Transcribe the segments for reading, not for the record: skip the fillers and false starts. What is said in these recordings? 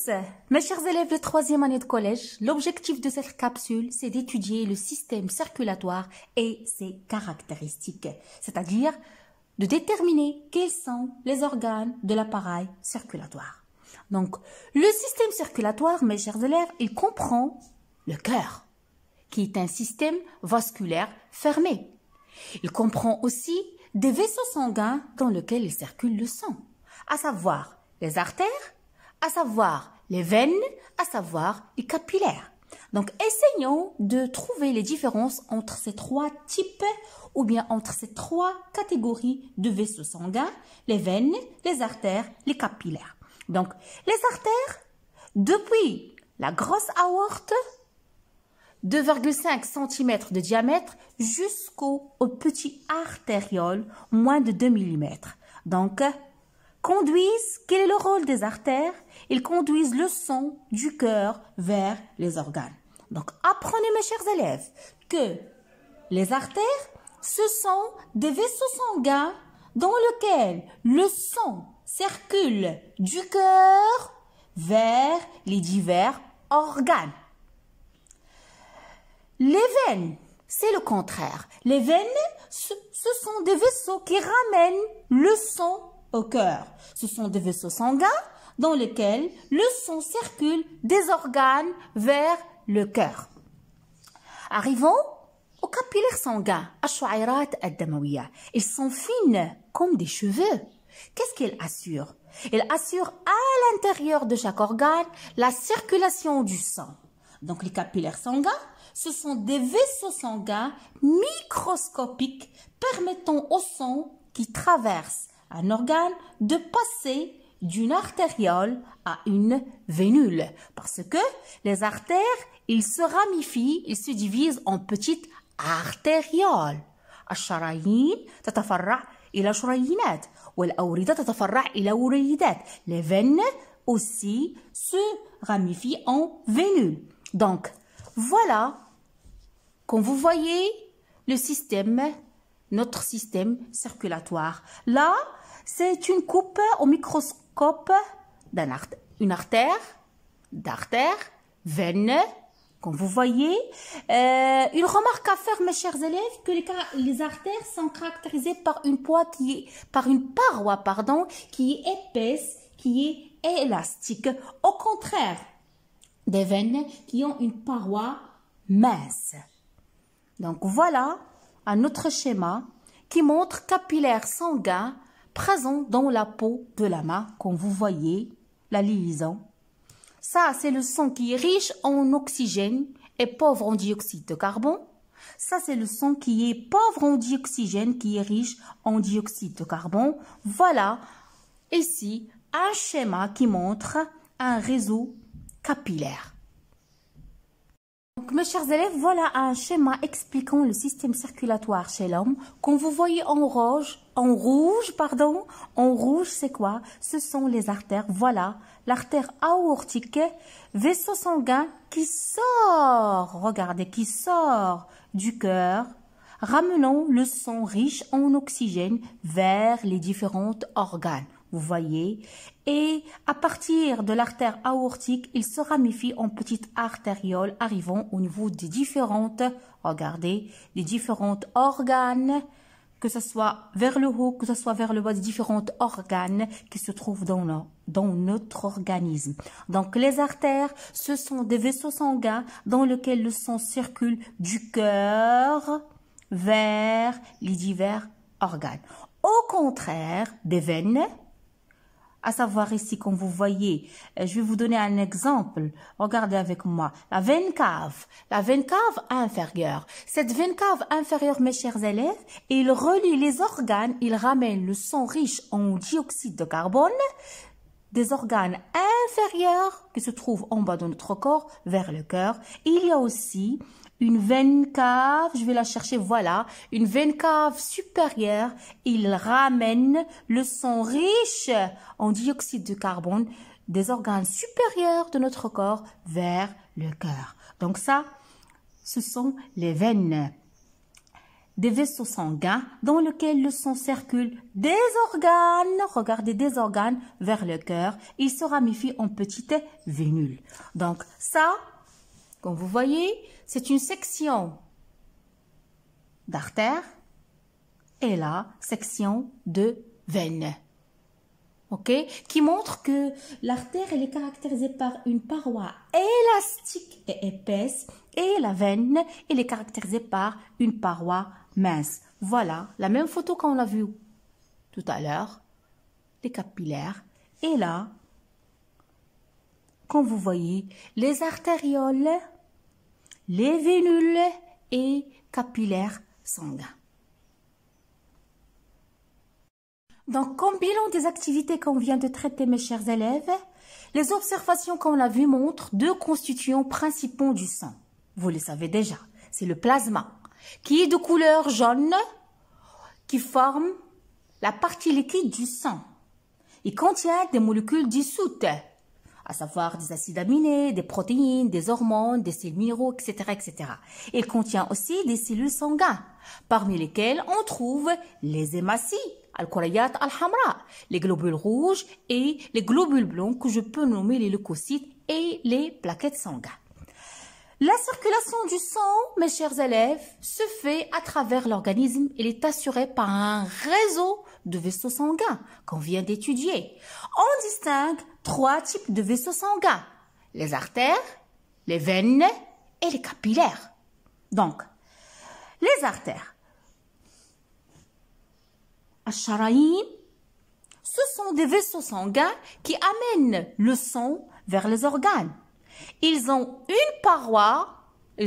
tous, mes chers élèves de troisième année de collège, l'objectif de cette capsule, c'est d'étudier le système circulatoire et ses caractéristiques, c'est-à-dire de déterminer quels sont les organes de l'appareil circulatoire. Donc, le système circulatoire, mes chers élèves, il comprend le cœur, qui est un système vasculaire fermé. Il comprend aussi des vaisseaux sanguins dans lesquels il circule le sang, à savoir les artères, à savoir les veines, à savoir les capillaires. Donc, essayons de trouver les différences entre ces trois types ou bien entre ces trois catégories de vaisseaux sanguins, les veines, les artères, les capillaires. Donc, les artères, depuis la grosse aorte, 2,5 cm de diamètre jusqu'au petit artériole, moins de 2 mm. Donc, quel est le rôle des artères? Ils conduisent le sang du cœur vers les organes. Donc, apprenez mes chers élèves que les artères, ce sont des vaisseaux sanguins dans lesquels le sang circule du cœur vers les divers organes. Les veines, c'est le contraire. Les veines, ce sont des vaisseaux qui ramènent le sang au cœur. Ce sont des vaisseaux sanguins dans lesquels le sang circule des organes vers le cœur. Arrivons aux capillaires sanguins. Ils sont fines comme des cheveux. Qu'est-ce qu'ils assurent? Ils assurent à l'intérieur de chaque organe la circulation du sang. Donc les capillaires sanguins, ce sont des vaisseaux sanguins microscopiques permettant au sang qui traverse un organe de passer d'une artériole à une vénule. Parce que les artères, ils se ramifient, ils se divisent en petites artérioles. الشرايين تتفرع إلى شريينات والأوردة تتفرع إلى وريدات. Les veines aussi se ramifient en vénules. Donc, voilà, comme vous voyez, le système, notre système circulatoire. Là, c'est une coupe au microscope d'une artère, veine, comme vous voyez. Une remarque à faire, mes chers élèves, que les artères sont caractérisées par une paroi qui est épaisse, qui est élastique. Au contraire des veines qui ont une paroi mince. Donc voilà un autre schéma qui montre capillaires sanguins présents dans la peau de la main, comme vous voyez la liaison. Ça, c'est le sang qui est riche en oxygène et pauvre en dioxyde de carbone. Ça, c'est le sang qui est pauvre en dioxygène, qui est riche en dioxyde de carbone. Voilà ici un schéma qui montre un réseau capillaire. Donc, mes chers élèves, voilà un schéma expliquant le système circulatoire chez l'homme. Comme vous voyez en rouge, c'est quoi? Ce sont les artères. Voilà, l'artère aortique, vaisseau sanguin qui sort, regardez, qui sort du cœur, ramenant le sang riche en oxygène vers les différents organes. Vous voyez, et à partir de l'artère aortique, il se ramifie en petites artérioles arrivant au niveau des différentes, regardez, des différents organes, que ce soit vers le haut, que ce soit vers le bas, des différents organes qui se trouvent dans notre organisme. Donc les artères, ce sont des vaisseaux sanguins dans lesquels le sang circule du cœur vers les divers organes. Au contraire des veines, à savoir ici, comme vous voyez, je vais vous donner un exemple. Regardez avec moi. La veine cave inférieure. Cette veine cave inférieure, mes chers élèves, il relie les organes, il ramène le sang riche en dioxyde de carbone des organes inférieurs qui se trouvent en bas de notre corps vers le cœur. Il y a aussi une veine cave, je vais la chercher, voilà, une veine cave supérieure, il ramène le sang riche en dioxyde de carbone des organes supérieurs de notre corps vers le cœur. Donc ça, ce sont les veines. des vaisseaux sanguins dans lesquels le sang circule des organes, regardez, des organes vers le cœur. Il se ramifie en petites vénules. Donc ça, comme vous voyez, c'est une section d'artère et la section de veine. Ok, qui montre que l'artère elle est caractérisée par une paroi élastique et épaisse et la veine elle est caractérisée par une paroi mince. Voilà la même photo qu'on a vue tout à l'heure, les capillaires. Et là, comme vous voyez, les artérioles, les vénules et capillaires sanguins. Donc, comme bilan des activités qu'on vient de traiter, mes chers élèves, les observations qu'on a vues montrent deux constituants principaux du sang. Vous le savez déjà, c'est le plasma, qui est de couleur jaune, qui forme la partie liquide du sang. Il contient des molécules dissoutes, à savoir des acides aminés, des protéines, des hormones, des sels minéraux, etc., etc. Il contient aussi des cellules sanguines, parmi lesquelles on trouve les hématies, al-Kurayat al-Hamra, les globules rouges et les globules blancs que je peux nommer les leucocytes et les plaquettes sanguines. La circulation du sang, mes chers élèves, se fait à travers l'organisme. Il est assuré par un réseau de vaisseaux sanguins qu'on vient d'étudier. On distingue trois types de vaisseaux sanguins: les artères, les veines et les capillaires. Donc, les artères, Ash-Sharaïm, ce sont des vaisseaux sanguins qui amènent le sang vers les organes. Ils ont une paroi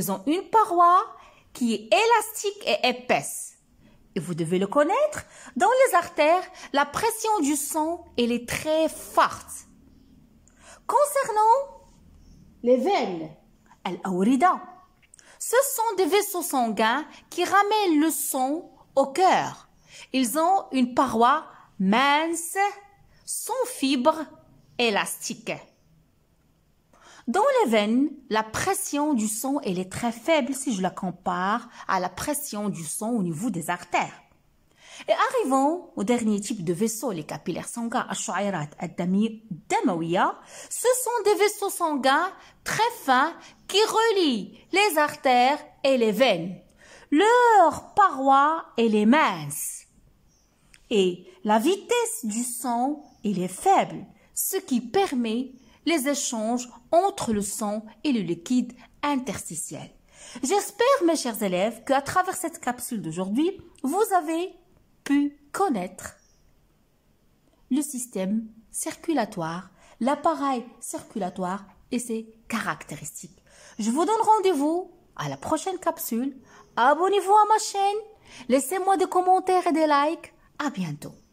qui est élastique et épaisse. Et vous devez le connaître, dans les artères, la pression du sang, elle est très forte. Concernant les veines, al-awrida, ce sont des vaisseaux sanguins qui ramènent le sang au cœur. Ils ont une paroi mince, sans fibres, élastique. Dans les veines, la pression du sang elle est très faible si je la compare à la pression du sang au niveau des artères. Et arrivons au dernier type de vaisseau, les capillaires sanguins, Ash-Shu'ayrat ad-Damawiya. Ce sont des vaisseaux sanguins très fins qui relient les artères et les veines. Leur paroi elle est mince. Et la vitesse du sang elle est faible, ce qui permet les échanges entre le sang et le liquide interstitiel. J'espère, mes chers élèves, qu'à travers cette capsule d'aujourd'hui, vous avez pu connaître le système circulatoire, l'appareil circulatoire et ses caractéristiques. Je vous donne rendez-vous à la prochaine capsule. Abonnez-vous à ma chaîne, laissez-moi des commentaires et des likes. À bientôt.